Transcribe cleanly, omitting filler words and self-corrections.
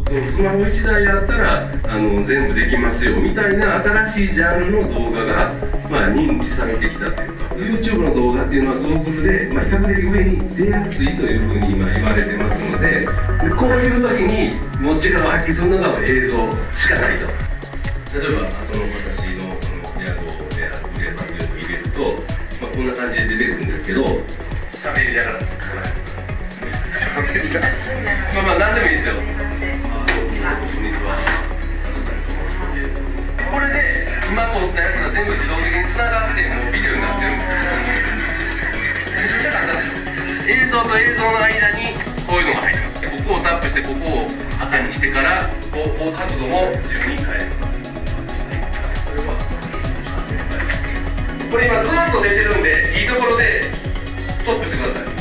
スマホ1台あったら全部できますよみたいな新しいジャンルの動画が、認知されてきたというか、 YouTube の動画っていうのは Google で、比較的上に出やすいというふうに今言われてますので、こういう時にもちろん発揮するのが映像しかないと。例えば私の屋号であるグレーバーというのを入れると、こんな感じで出てくるんですけど、喋りながら何でもいいですよ。これで今撮ったやつが全部自動的につながってもうビデオになってるんです。めちゃめちゃ簡単でしょ。映像と映像の間にこういうのが入ります。ここをタップしてここを赤にしてからこう角度も自由に変える。これ今ずっと出てるんで、いいところでストップしてください。